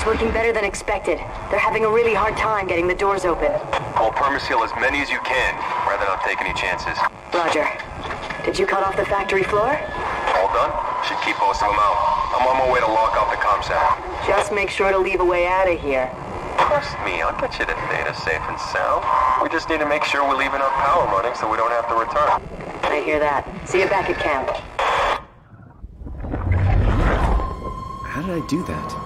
It's working better than expected. They're having a really hard time getting the doors open. I'll permaseal as many as you can, rather not take any chances. Roger. Did you cut off the factory floor? All done? Should keep most of them out. I'm on my way to lock off the comm center. Just make sure to leave a way out of here. Trust me, I'll get you to data safe and sound. We just need to make sure we're leaving our power running so we don't have to return. I hear that. See you back at camp. How did I do that?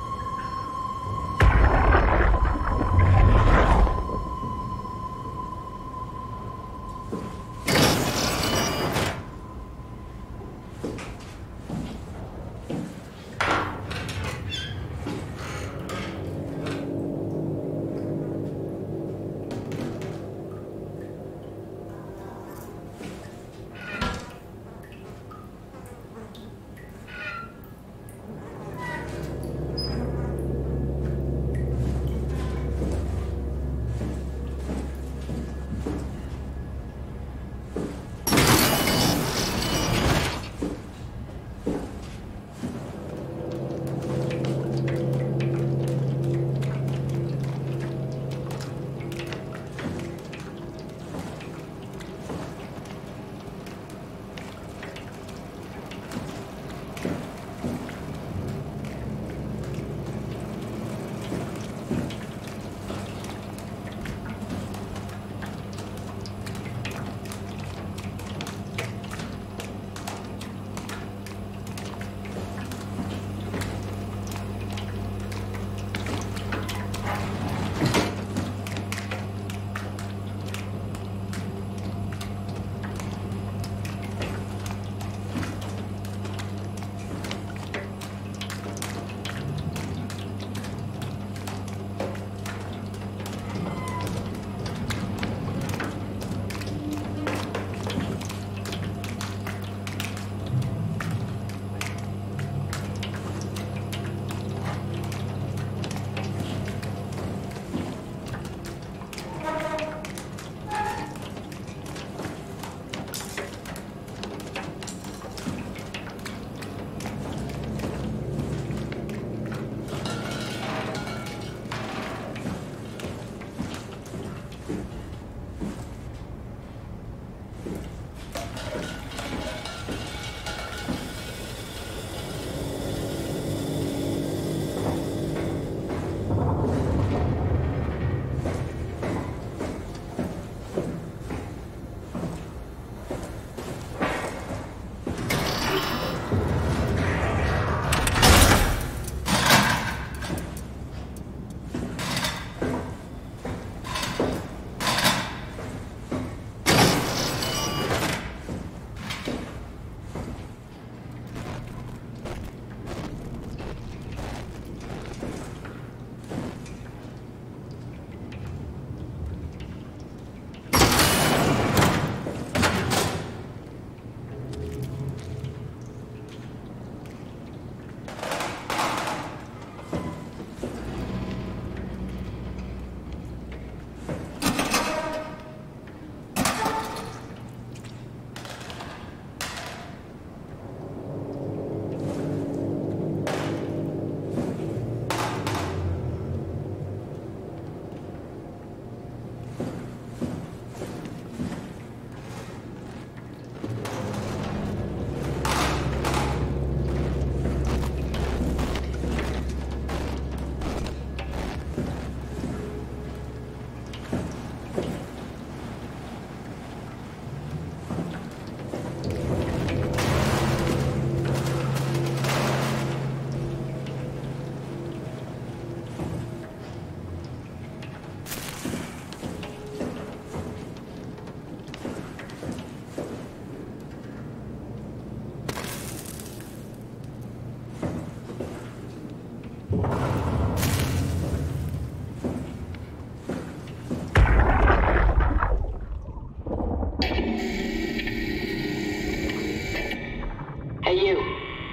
Hey, you.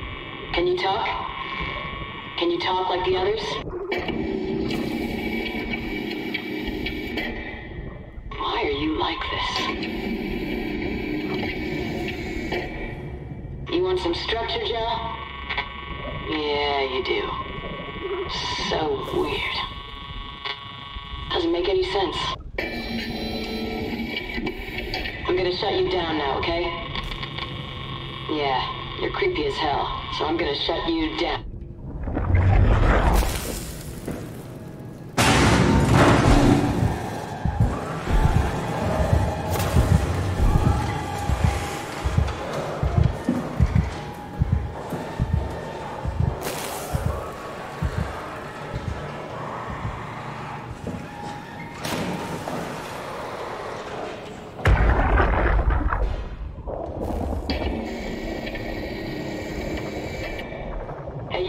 Can you talk? Can you talk like the others? Why are you like this? You want some structure, Joe? Yeah, you do. So weird. Doesn't make any sense. I'm gonna shut you down now, okay? Yeah, you're creepy as hell, so I'm gonna shut you down. Hey,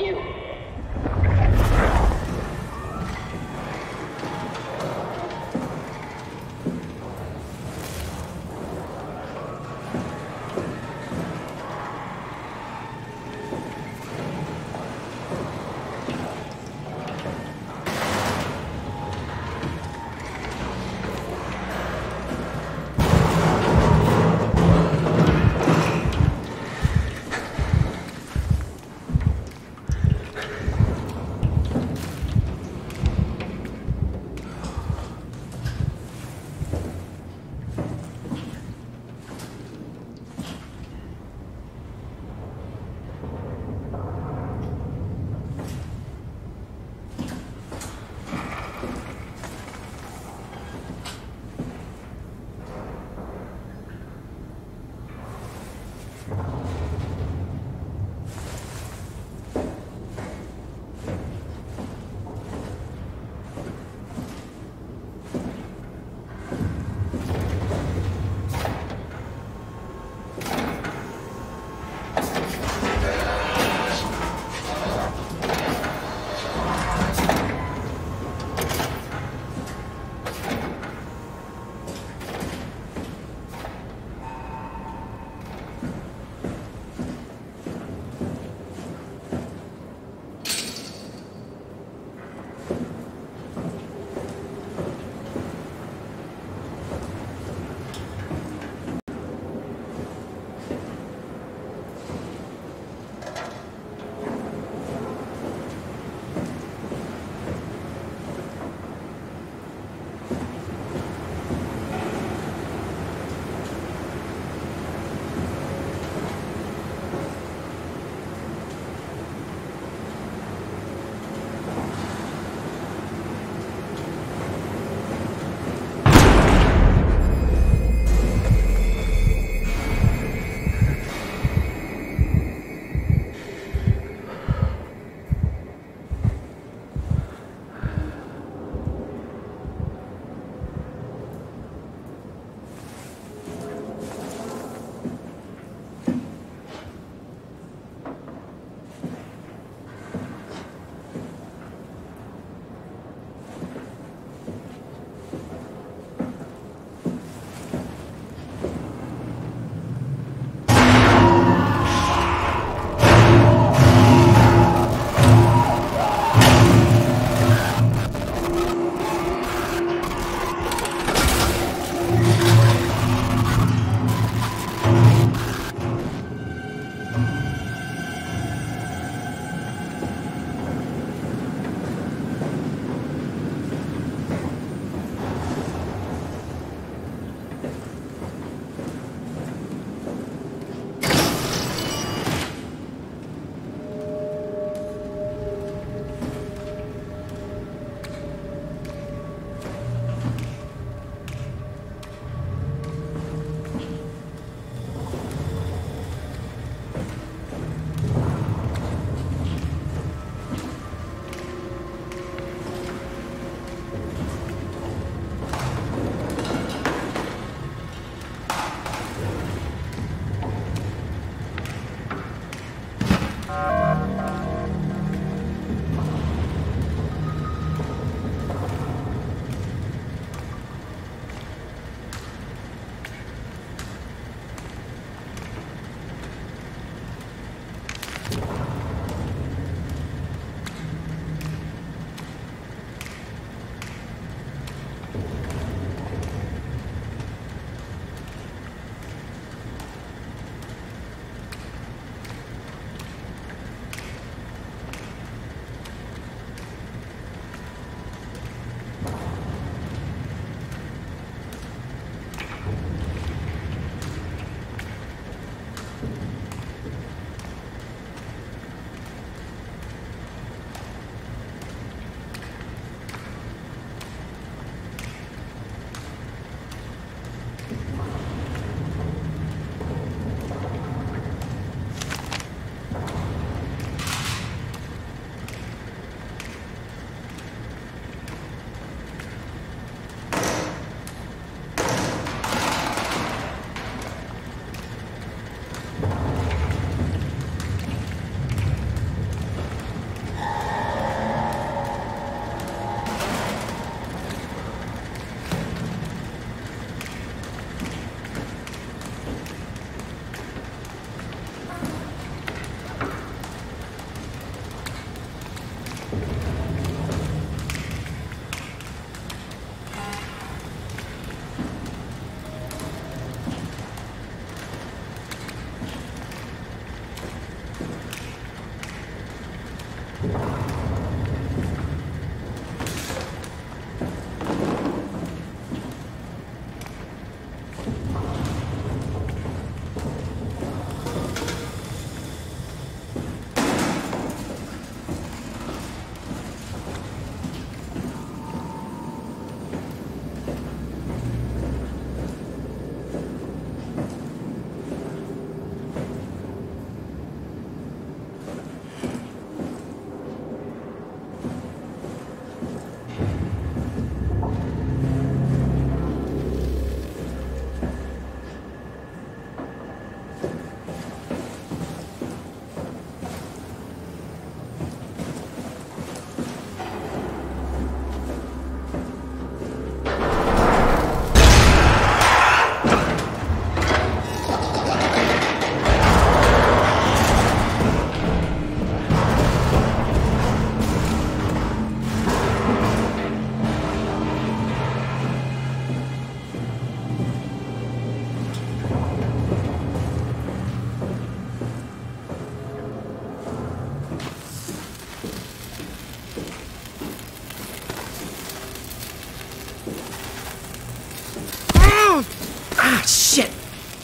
Ah, shit!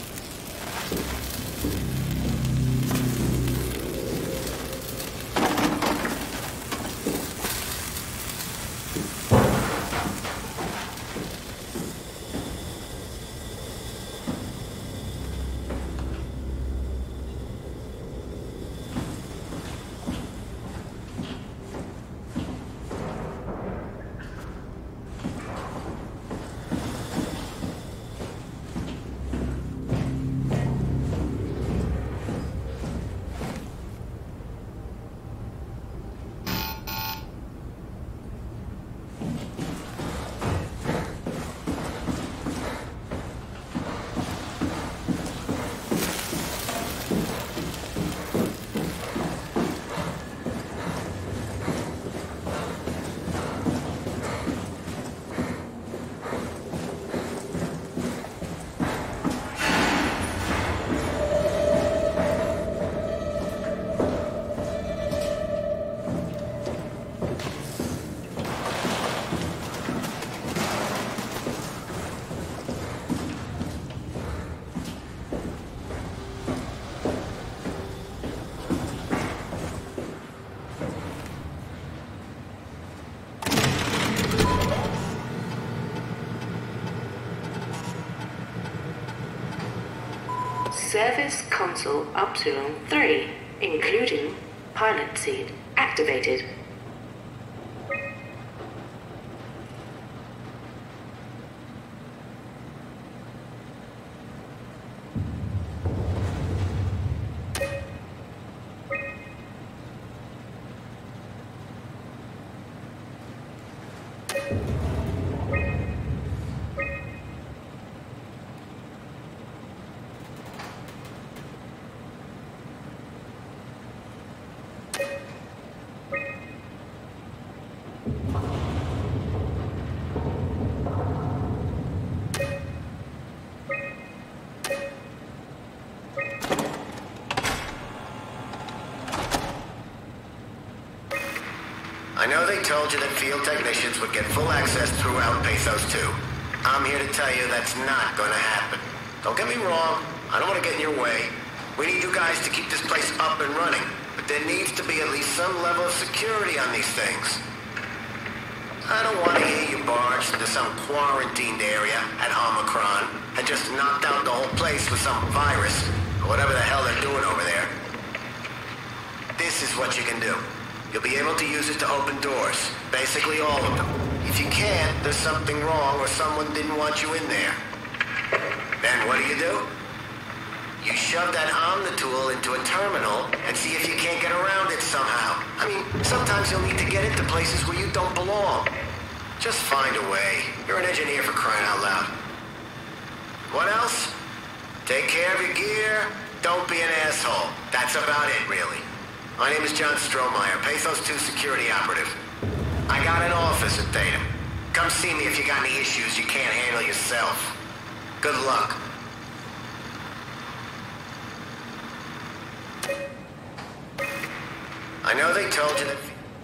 Service console Upsilon 3, including pilot seat, activated. I know they told you that field technicians would get full access throughout PATHOS-II. I'm here to tell you that's not gonna happen. Don't get me wrong, I don't want to get in your way. We need you guys to keep this place up and running, but there needs to be at least some level of security on these things. I don't want to hear you barged into some quarantined area at Omicron and just knocked out the whole place with some virus, or whatever the hell they're doing over there. This is what you can do. You'll be able to use it to open doors. Basically all of them. If you can't, there's something wrong or someone didn't want you in there. Then what do? You shove that Omnitool into a terminal and see if you can't get around it somehow. I mean, sometimes you'll need to get into places where you don't belong. Just find a way. You're an engineer, for crying out loud. What else? Take care of your gear. Don't be an asshole. That's about it, really. My name is John Strohmeyer, PATHOS-II security operative. I got an office at Theta. Come see me if you got any issues you can't handle yourself. Good luck. I know they told you that...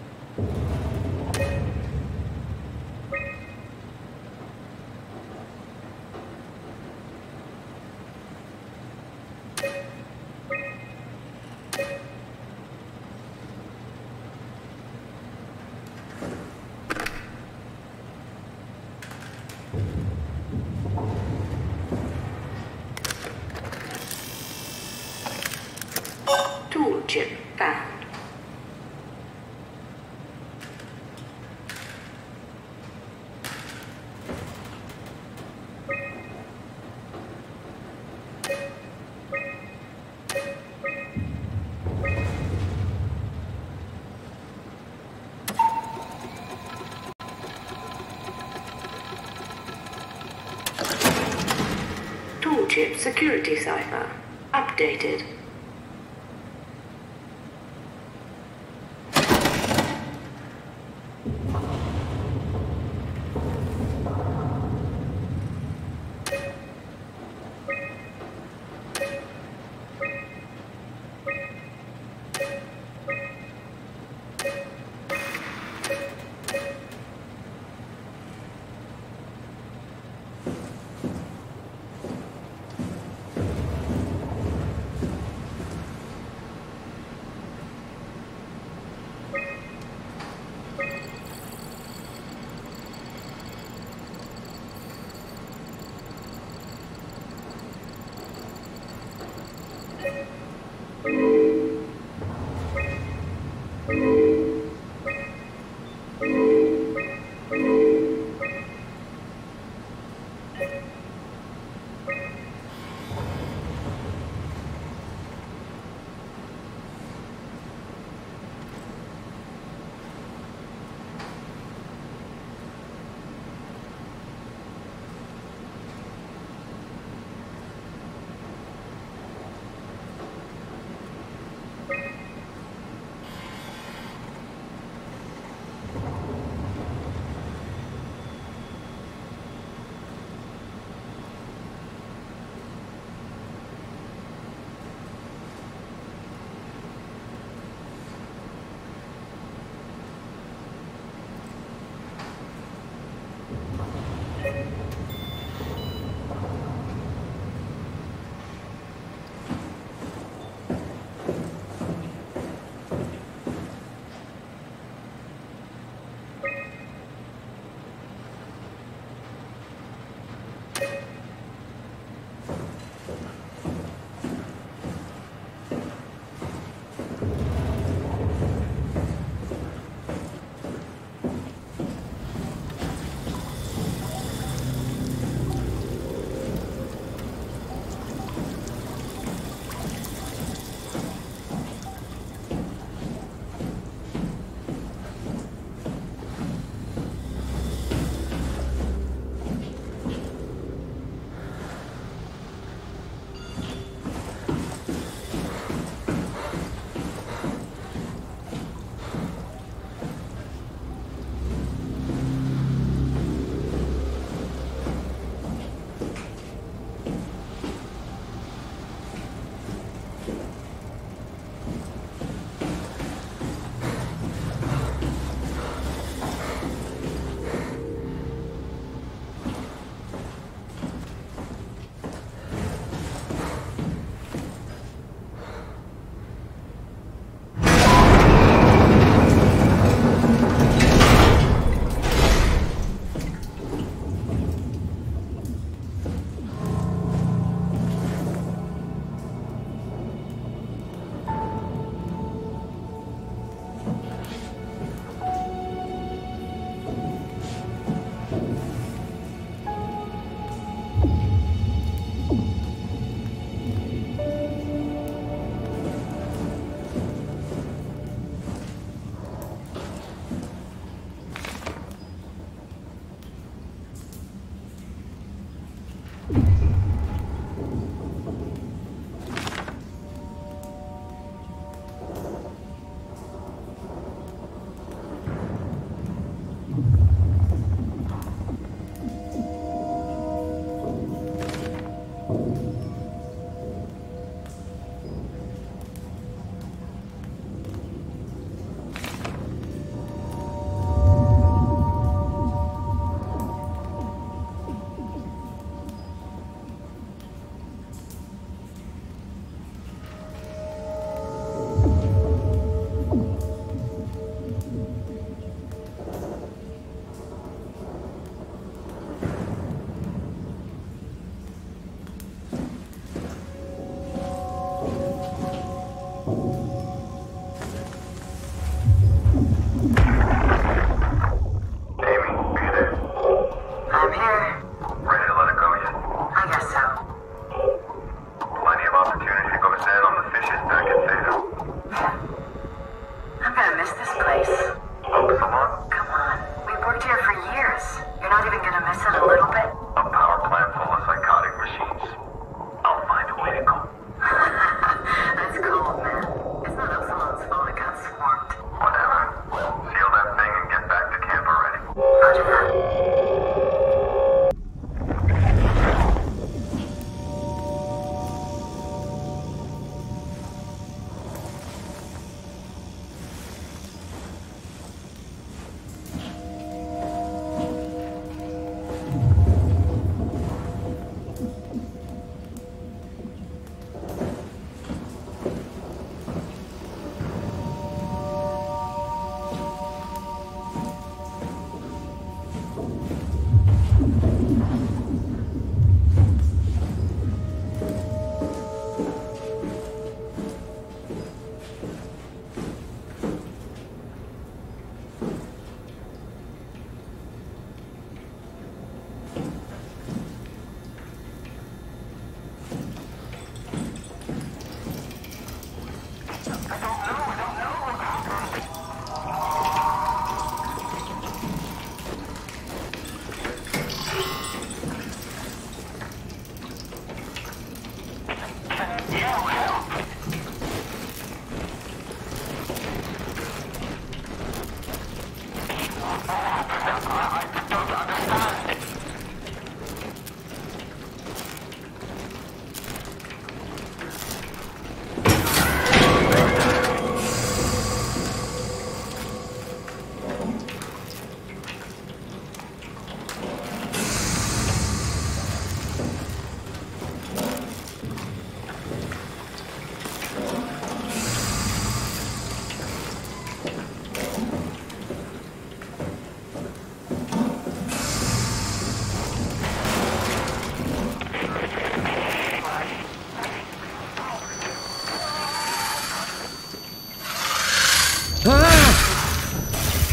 Tool chip found. Tool chip security cipher updated.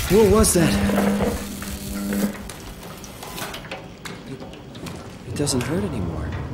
What was that? It doesn't hurt anymore.